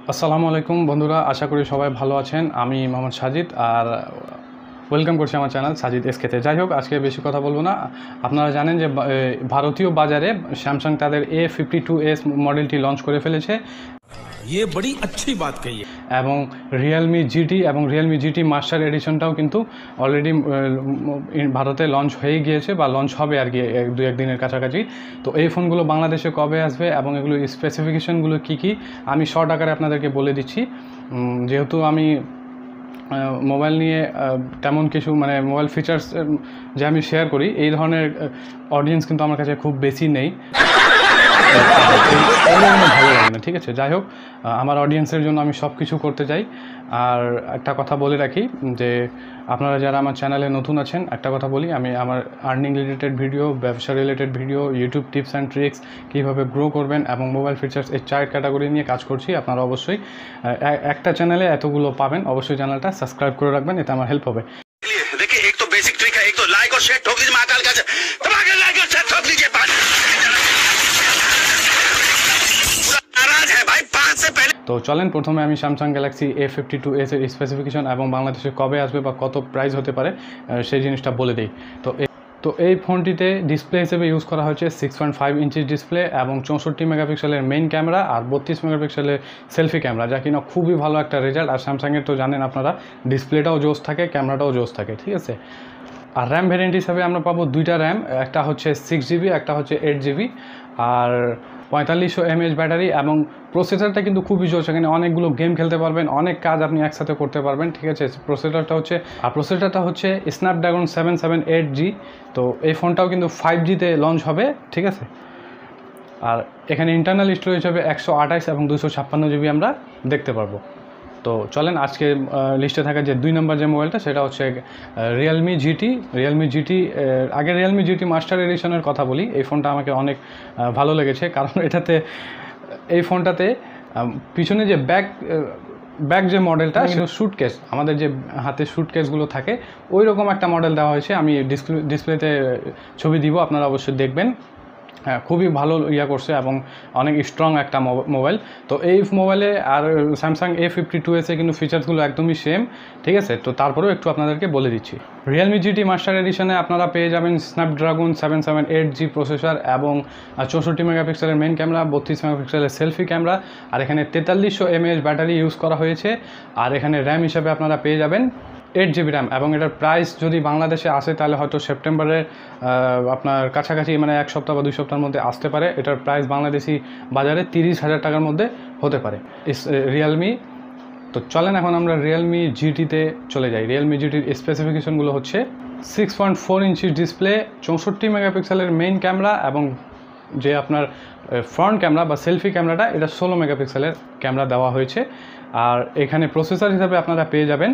আসসালামু আলাইকুম বন্ধুরা, আশা করি সবাই ভালো আছেন। আমি মোহাম্মদ সাজিদ আর ওয়েলকাম করছি আমার চ্যানেল সাজিদ এসকেতে। যাই হোক, আজকে বেশি কথা বলবো না। আপনারা জানেন যে ভারতীয় বাজারে স্যামসাং তাদের A52s মডেলটি লঞ্চ করে ফেলেছে। ये बड़ी अच्छी बात कही है। এবং রিয়েলমি জিটি এবং রিয়েলমি জিটি মাস্টার এডিশনটাও কিন্তু অলরেডি ভারতে লঞ্চ হয়ে গিয়েছে বা লঞ্চ হবে আর কি দু একদিনের কাছাকাছি। তো এই ফোনগুলো বাংলাদেশে কবে আসবে এবং এগুলো স্পেসিফিকেশনগুলো কী কী আমি শর্ট আকারে আপনাদেরকে বলে দিচ্ছি। যেহেতু আমি মোবাইল নিয়ে তেমন কিছু মোবাইল ফিচার্স যে আমি শেয়ার করি, এই ধরনের অডিয়েন্স কিন্তু আমার কাছে খুব বেশি নেই, ভালো লাগে না। ঠিক আছে, যাই হোক, আমার অডিয়েন্সের জন্য আমি সব কিছু করতে চাই। আর একটা কথা বলে রাখি যে আপনারা যারা আমার চ্যানেলে নতুন আছেন, একটা কথা বলি, আমি আমার আর্নিং রিলেটেড ভিডিও, ব্যবসা related video, YouTube tips and tricks, কীভাবে গ্রো করবেন এবং মোবাইল ফিচার্স, এই 4 ক্যাটাগরি নিয়ে কাজ করছি। আপনারা অবশ্যই একটা চ্যানেলে এতগুলো পাবেন, অবশ্যই চ্যানেলটা সাবস্ক্রাইব করে রাখবেন, এতে আমার হেল্প হবে। देखिए, एक तो बेसिक ट्रिक है, एक तो लाइक और शेयर ठोक दीजिए, महाकाल का धमाके लाइक और शेयर ठोक दीजिए। नाराज है भाई 5 से पहले। তো চলেন প্রথমে আমি স্যামসাং গ্যালাক্সি A52s এর স্পেসিফিকেশন এবং বাংলাদেশে কবে আসবে বা কত প্রাইস হতে পারে সেই জিনিসটা বলে দিই। তো এই ফোনটিতে ডিসপ্লে হিসেবে ইউজ করা হয়েছে 6.5 ইঞ্চি ডিসপ্লে এবং 64 মেগাপিক্সেলের মেইন ক্যামেরা আর 32 মেগাপিক্সেলের সেলফি ক্যামেরা, যা কিনা খুবই ভালো একটা রেজাল্ট। আর স্যামসাংয়ের তো জানেন আপনারা, ডিসপ্লেটাও জোস থাকে, ক্যামেরাটাও জোস থাকে। ঠিক আছে, আর র্যাম ভ্যারিয়েন্ট হিসাবে আমরা পাবো দুইটা র্যাম, একটা হচ্ছে 6GB, একটা হচ্ছে 8GB, আর 4500 mAh ব্যাটারি। এবং প্রসেসরটা কিন্তু খুবই জোর, সেখানে অনেকগুলো গেম খেলতে পারবেন, অনেক কাজ আপনি একসাথে করতে পারবেন। ঠিক আছে, প্রসেসরটা হচ্ছে স্ন্যাপড্রাগন 778G। তো এই ফোনটাও কিন্তু 5Gতে লঞ্চ হবে। ঠিক আছে, আর এখানে ইন্টারনাল স্টোরেজ হিসাবে 128 এবং 256GB আমরা দেখতে পারবো। তো চলেন আজকে লিস্টে থাকা যে 2 নম্বর যে মোবাইলটা, সেটা হচ্ছে রিয়েলমি জিটি। আগে রিয়েলমি জিটি মাস্টার এডিশনের কথা বলি। এই ফোনটা আমাকে অনেক ভালো লেগেছে, কারণ এই ফোনটাতে পিছনে যে ব্যাক যে মডেলটা, সেটা সুটকেস, আমাদের যে হাতে সুটকেসগুলো থাকে ওই রকম একটা মডেল দেওয়া হয়েছে। আমি ডিসপ্লেতে ছবি দিব, আপনারা অবশ্যই দেখবেন। হ্যাঁ, খুবই ভালো করছে এবং অনেক স্ট্রং একটা মোবাইল। তো এই মোবাইলে আর স্যামসাং A52s কিন্তু ফিচার্সগুলো একদমই সেম। ঠিক আছে, তো তারপরেও একটু আপনাদেরকে বলে দিচ্ছি। রিয়েলমি জিটি মাস্টার এডিশনে আপনারা পেয়ে যাবেন স্ন্যাপড্রাগন 778G প্রসেসর এবং 64 মেগাপিক্সেলের মেইন ক্যামেরা, 32 মেগাপিক্সেলের সেলফি ক্যামেরা, আর এখানে 4300 mAh ব্যাটারি ইউজ করা হয়েছে। আর এখানে র্যাম হিসাবে আপনারা পেয়ে যাবেন 8GB র্যাম। এবং এটার প্রাইস যদি বাংলাদেশে আসে তাহলে হয়তো সেপ্টেম্বরের আপনার কাছাকাছি, 1 সপ্তাহ বা 2 সপ্তাহের মধ্যে আসতে পারে। এটার প্রাইস বাংলাদেশি বাজারে 30,000 টাকার মধ্যে হতে পারে রিয়েলমি। তো চলেন এখন আমরা রিয়েলমি জিটিতে চলে যাই। রিয়েলমি জিটির স্পেসিফিকেশনগুলো হচ্ছে 6.4 ইঞ্চি ডিসপ্লে, 64 মেগাপিক্সেলের মেইন ক্যামেরা এবং যে আপনার ফ্রন্ট ক্যামেরা বা সেলফি ক্যামেরাটা, এটা 16 মেগাপিক্সেলের ক্যামেরা দেওয়া হয়েছে। আর এখানে প্রসেসর হিসাবে আপনারা পেয়ে যাবেন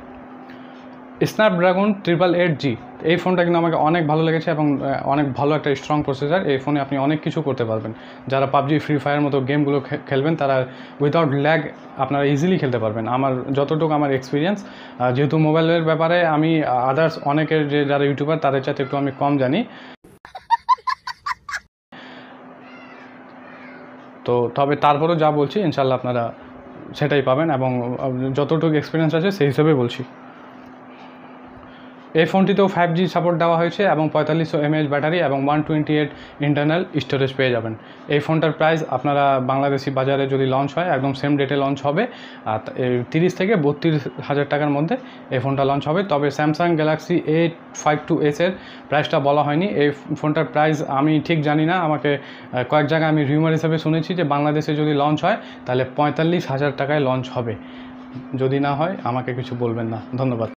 স্ন্যাপড্রাগন 888G। এই ফোনটা কিন্তু আমাকে অনেক ভালো লেগেছে এবং অনেক ভালো একটা স্ট্রং প্রসেসর। এই ফোনে আপনি অনেক কিছু করতে পারবেন। যারা পাবজি, ফ্রি ফায়ার মতো গেমগুলো খেলবেন, তারা উইদাউট ল্যাগ আপনারা ইজিলি খেলতে পারবেন। আমার যতটুকু আমার এক্সপিরিয়েন্স, যেহেতু মোবাইলের ব্যাপারে আমি আদার্স অনেকের যারা ইউটিউবার তাদের চাইতে একটু আমি কম জানি, তো তবে তারপরেও যা বলছি ইনশাল্লাহ আপনারা সেটাই পাবেন এবং যতটুকু এক্সপিরিয়েন্স আছে সেই হিসেবে বলছি। এই ফোনটিতেও 5G সাপোর্ট দেওয়া হয়েছে এবং 4500 mAh ব্যাটারি এবং 128 ইন্টারনাল স্টোরেজ পেয়ে যাবেন। এই ফোনটার প্রাইস আপনারা বাংলাদেশি বাজারে যদি লঞ্চ হয়, একদম সেম ডেটে লঞ্চ হবে, আর 30 থেকে 32,000 টাকার মধ্যে এই ফোনটা লঞ্চ হবে। তবে স্যামসাং গ্যালাক্সি A52s এর প্রাইসটা বলা হয়নি। এই ফোনটার প্রাইস আমি ঠিক জানি না, আমাকে কয়েক জায়গায় আমি রিউমার হিসেবে শুনেছি যে বাংলাদেশে যদি লঞ্চ হয় তাহলে 45,000 টাকায় লঞ্চ হবে। যদি না হয় আমাকে কিছু বলবেন না। ধন্যবাদ।